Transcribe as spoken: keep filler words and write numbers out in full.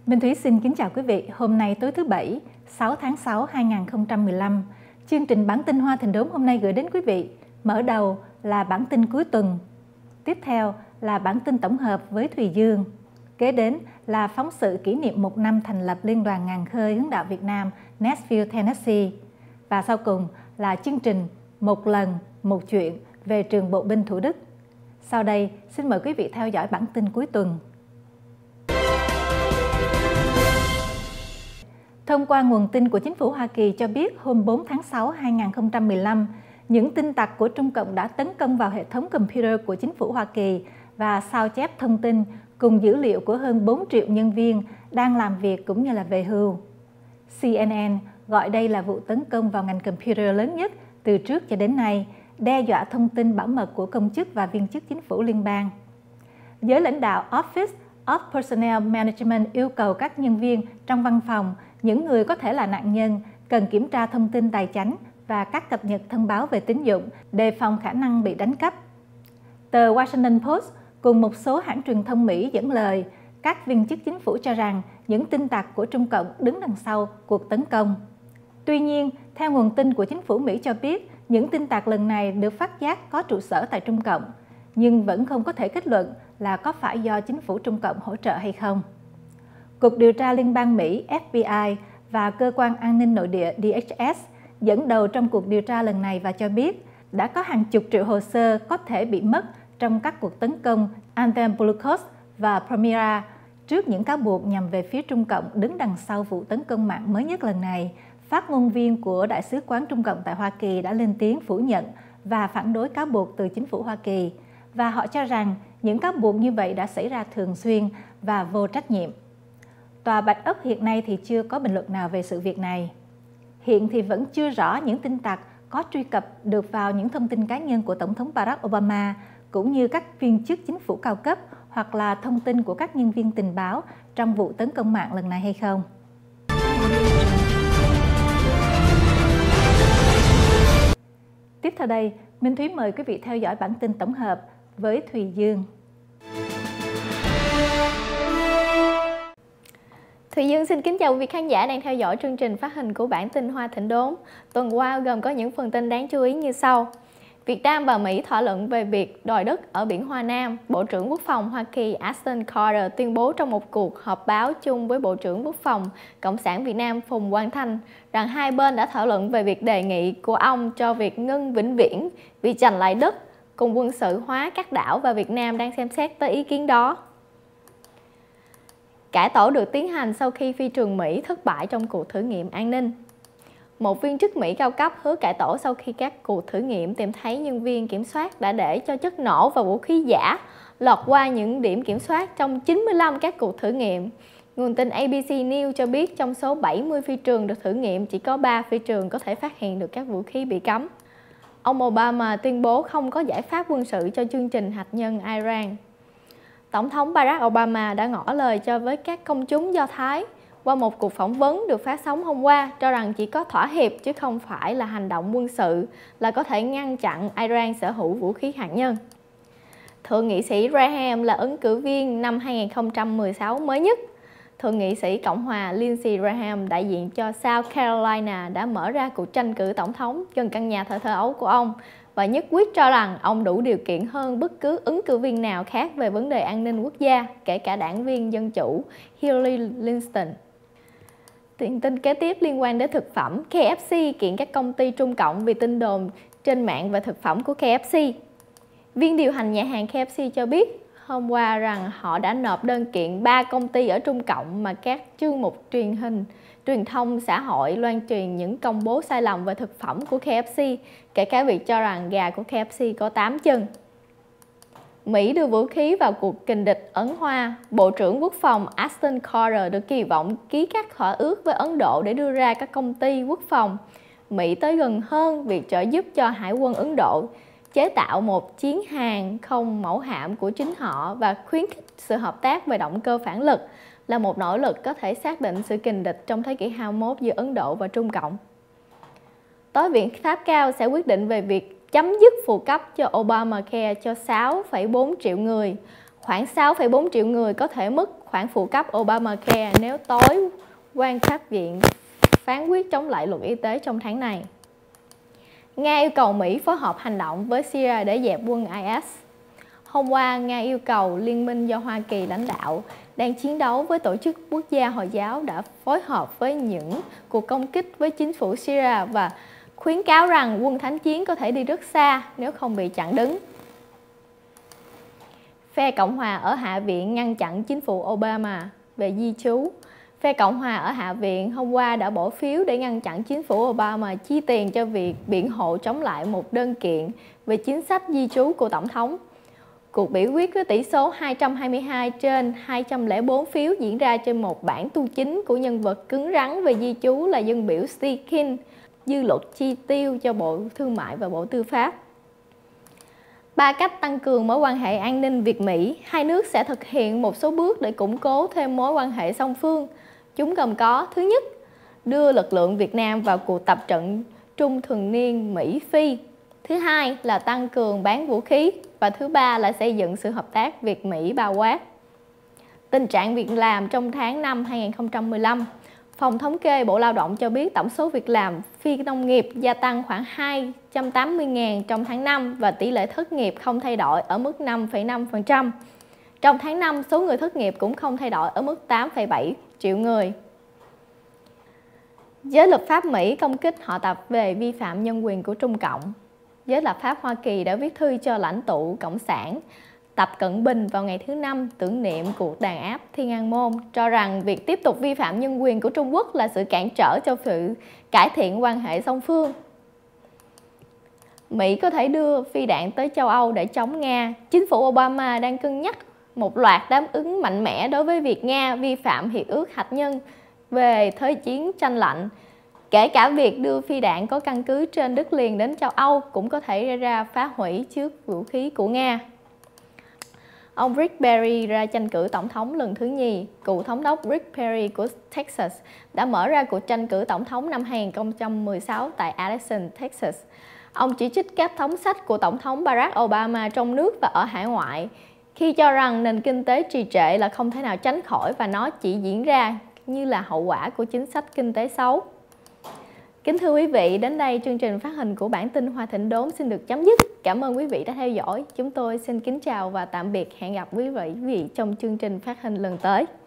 Minh Thúy xin kính chào quý vị. Hôm nay tối thứ Bảy, sáu tháng sáu năm hai nghìn không trăm mười lăm, chương trình bản tin Hoa Thịnh Đốn hôm nay gửi đến quý vị. Mở đầu là bản tin cuối tuần, tiếp theo là bản tin tổng hợp với Thùy Dương, kế đến là phóng sự kỷ niệm một năm thành lập Liên đoàn Ngàn khơi hướng đạo Việt Nam Nashville, Tennessee, và sau cùng là chương trình Một lần, một chuyện về trường Bộ binh Thủ Đức. Sau đây, xin mời quý vị theo dõi bản tin cuối tuần. Thông qua nguồn tin của chính phủ Hoa Kỳ cho biết hôm bốn tháng sáu năm hai nghìn không trăm mười lăm, những tin tặc của Trung Cộng đã tấn công vào hệ thống computer của chính phủ Hoa Kỳ và sao chép thông tin cùng dữ liệu của hơn bốn triệu nhân viên đang làm việc cũng như là về hưu. C N N gọi đây là vụ tấn công vào ngành computer lớn nhất từ trước cho đến nay, đe dọa thông tin bảo mật của công chức và viên chức chính phủ liên bang. Giới lãnh đạo Office of Personnel Management yêu cầu các nhân viên trong văn phòng, những người có thể là nạn nhân, cần kiểm tra thông tin tài chánh và các cập nhật thông báo về tín dụng, đề phòng khả năng bị đánh cắp. Tờ Washington Post cùng một số hãng truyền thông Mỹ dẫn lời các viên chức chính phủ cho rằng những tin tặc của Trung Cộng đứng đằng sau cuộc tấn công. Tuy nhiên, theo nguồn tin của chính phủ Mỹ cho biết, những tin tặc lần này được phát giác có trụ sở tại Trung Cộng, nhưng vẫn không có thể kết luận là có phải do chính phủ Trung Cộng hỗ trợ hay không. Cục Điều tra Liên bang Mỹ F B I và Cơ quan An ninh Nội địa D H S dẫn đầu trong cuộc điều tra lần này và cho biết đã có hàng chục triệu hồ sơ có thể bị mất trong các cuộc tấn công Anthem Blue Cross và Premera trước những cáo buộc nhằm về phía Trung Cộng đứng đằng sau vụ tấn công mạng mới nhất lần này. Phát ngôn viên của Đại sứ quán Trung Cộng tại Hoa Kỳ đã lên tiếng phủ nhận và phản đối cáo buộc từ chính phủ Hoa Kỳ, và họ cho rằng những cáo buộc như vậy đã xảy ra thường xuyên và vô trách nhiệm. Tòa Bạch Ốc hiện nay thì chưa có bình luận nào về sự việc này. Hiện thì vẫn chưa rõ những tin tặc có truy cập được vào những thông tin cá nhân của Tổng thống Barack Obama, cũng như các viên chức chính phủ cao cấp hoặc là thông tin của các nhân viên tình báo trong vụ tấn công mạng lần này hay không. Tiếp theo đây, Minh Thúy mời quý vị theo dõi bản tin tổng hợp với Thùy Dương. Thùy Dương xin kính chào quý vị khán giả đang theo dõi chương trình phát hình của bản tin Hoa Thịnh Đốn. Tuần qua gồm có những phần tin đáng chú ý như sau. Việt Nam và Mỹ thảo luận về việc đòi đất ở biển Hoa Nam. Bộ trưởng Quốc phòng Hoa Kỳ Ashton Carter tuyên bố trong một cuộc họp báo chung với Bộ trưởng Quốc phòng Cộng sản Việt Nam Phùng Quang Thanh rằng hai bên đã thảo luận về việc đề nghị của ông cho việc ngưng vĩnh viễn việc giành lại đất cùng quân sự hóa các đảo, và Việt Nam đang xem xét tới ý kiến đó. Cải tổ được tiến hành sau khi phi trường Mỹ thất bại trong cuộc thử nghiệm an ninh. Một viên chức Mỹ cao cấp hứa cải tổ sau khi các cuộc thử nghiệm tìm thấy nhân viên kiểm soát đã để cho chất nổ và vũ khí giả lọt qua những điểm kiểm soát trong chín mươi lăm các cuộc thử nghiệm. Nguồn tin A B C News cho biết trong số bảy mươi phi trường được thử nghiệm, chỉ có ba phi trường có thể phát hiện được các vũ khí bị cấm. Ông Obama tuyên bố không có giải pháp quân sự cho chương trình hạt nhân Iran. Tổng thống Barack Obama đã ngỏ lời cho với các công chúng Do Thái qua một cuộc phỏng vấn được phát sóng hôm qua, cho rằng chỉ có thỏa hiệp chứ không phải là hành động quân sự là có thể ngăn chặn Iran sở hữu vũ khí hạt nhân. Thượng nghị sĩ Graham là ứng cử viên năm hai nghìn không trăm mười sáu mới nhất. Thượng nghị sĩ Cộng hòa Lindsey Graham, đại diện cho South Carolina, đã mở ra cuộc tranh cử tổng thống gần căn nhà thờ thơ ấu của ông và nhất quyết cho rằng ông đủ điều kiện hơn bất cứ ứng cử viên nào khác về vấn đề an ninh quốc gia, kể cả đảng viên Dân Chủ Hillary Clinton. Tin tin kế tiếp liên quan đến thực phẩm. K F C kiện các công ty Trung Cộng vì tin đồn trên mạng về thực phẩm của K F C. Viên điều hành nhà hàng K F C cho biết hôm qua rằng họ đã nộp đơn kiện ba công ty ở Trung Cộng mà các chương mục truyền hình, truyền thông xã hội loan truyền những công bố sai lầm về thực phẩm của K F C, kể cả việc cho rằng gà của K F C có tám chân. Mỹ đưa vũ khí vào cuộc kình địch Ấn Hoa. Bộ trưởng Quốc phòng Ashton Carter được kỳ vọng ký các thỏa ước với Ấn Độ để đưa ra các công ty quốc phòng Mỹ tới gần hơn việc trợ giúp cho Hải quân Ấn Độ chế tạo một chiến hàng không mẫu hạm của chính họ và khuyến khích sự hợp tác về động cơ phản lực là một nỗ lực có thể xác định sự kình địch trong thế kỷ hai mươi mốt giữa Ấn Độ và Trung Cộng. Tối viện pháp cao sẽ quyết định về việc chấm dứt phụ cấp cho Obamacare cho sáu phẩy bốn triệu người, Khoảng sáu phẩy bốn triệu người có thể mất khoản phụ cấp Obamacare nếu tối quan sát viện phán quyết chống lại luật y tế trong tháng này. Nga yêu cầu Mỹ phối hợp hành động với Syria để dẹp quân i ét. Hôm qua, Nga yêu cầu liên minh do Hoa Kỳ lãnh đạo đang chiến đấu với tổ chức quốc gia Hồi giáo đã phối hợp với những cuộc công kích với chính phủ Syria và khuyến cáo rằng quân thánh chiến có thể đi rất xa nếu không bị chặn đứng. Phe Cộng hòa ở Hạ viện ngăn chặn chính phủ Obama về di trú. Phe Cộng hòa ở Hạ viện hôm qua đã bỏ phiếu để ngăn chặn chính phủ Obama chi tiền cho việc biện hộ chống lại một đơn kiện về chính sách di trú của Tổng thống. Cuộc biểu quyết với tỷ số hai trăm hai mươi hai trên hai trăm lẻ bốn phiếu diễn ra trên một bản tu chính của nhân vật cứng rắn về di trú là dân biểu Steve King, dư luật chi tiêu cho Bộ Thương mại và Bộ Tư pháp. Ba cách tăng cường mối quan hệ an ninh Việt-Mỹ. Hai nước sẽ thực hiện một số bước để củng cố thêm mối quan hệ song phương. Chúng gồm có: thứ nhất, đưa lực lượng Việt Nam vào cuộc tập trận trung thường niên Mỹ-Phi. Thứ hai là tăng cường bán vũ khí. Và thứ ba là xây dựng sự hợp tác Việt-Mỹ bao quát. Tình trạng việc làm trong tháng năm hai nghìn không trăm mười lăm. Phòng thống kê Bộ Lao động cho biết tổng số việc làm phi nông nghiệp gia tăng khoảng hai trăm tám mươi nghìn trong tháng năm và tỷ lệ thất nghiệp không thay đổi ở mức năm phẩy năm phần trăm. Trong tháng năm, số người thất nghiệp cũng không thay đổi ở mức tám phẩy bảy triệu người. Giới lập pháp Mỹ công kích họ Tập về vi phạm nhân quyền của Trung Cộng. Giới lập pháp Hoa Kỳ đã viết thư cho lãnh tụ Cộng sản Tập Cận Bình vào ngày thứ Năm tưởng niệm cuộc đàn áp Thiên An Môn, cho rằng việc tiếp tục vi phạm nhân quyền của Trung Quốc là sự cản trở cho sự cải thiện quan hệ song phương. Mỹ có thể đưa phi đạn tới châu Âu để chống Nga. Chính phủ Obama đang cân nhắc một loạt đáp ứng mạnh mẽ đối với việc Nga vi phạm hiệp ước hạt nhân về thời chiến tranh lạnh. Kể cả việc đưa phi đạn có căn cứ trên đất liền đến châu Âu cũng có thể gây ra phá hủy trước vũ khí của Nga. Ông Rick Perry ra tranh cử tổng thống lần thứ nhì. Cựu thống đốc Rick Perry của Texas đã mở ra cuộc tranh cử tổng thống năm hai nghìn không trăm mười sáu tại Addison, Texas. Ông chỉ trích các thống sách của Tổng thống Barack Obama trong nước và ở hải ngoại, khi cho rằng nền kinh tế trì trệ là không thể nào tránh khỏi và nó chỉ diễn ra như là hậu quả của chính sách kinh tế xấu. Kính thưa quý vị, đến đây chương trình phát hình của bản tin Hoa Thịnh Đốn xin được chấm dứt. Cảm ơn quý vị đã theo dõi. Chúng tôi xin kính chào và tạm biệt. Hẹn gặp quý vị trong chương trình phát hình lần tới.